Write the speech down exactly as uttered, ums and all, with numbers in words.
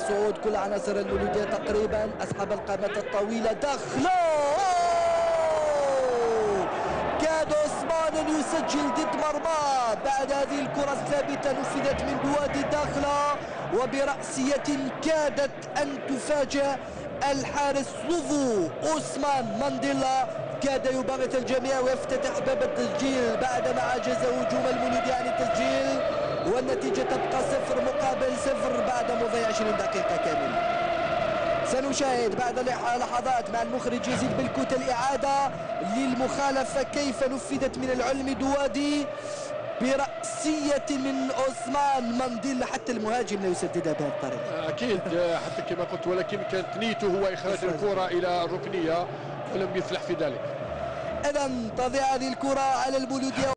صعود كل عناصر المولودية تقريبا. أصحاب القامات الطويلة دخلوا، كاد عثمان يسجل ضد مرماه بعد هذه الكرة الثابتة نفذت من بوادي داخلة وبرأسية كادت أن تفاجأ الحارس لوفو عثمان مانديلا. كاد يباغت الجميع ويفتتح باب التسجيل بعدما عجز هجوم المولودية عن التسجيل، والنتيجة تبقى صفر مقابل صفر بعد مضي عشرين دقيقة كاملة. سنشاهد بعد لحظات مع المخرج يزيد بالكوت الإعادة للمخالفة كيف نفذت من العلم دوادي برأسية من عثمان مانديلا. حتى المهاجم لا يسددها بهذه الطريقة أكيد حتى كما قلت، ولكن كانت نيته هو إخراج الكرة إلى الركنية ولم يفلح في ذلك. إذا تضيع هذه الكرة على المولودية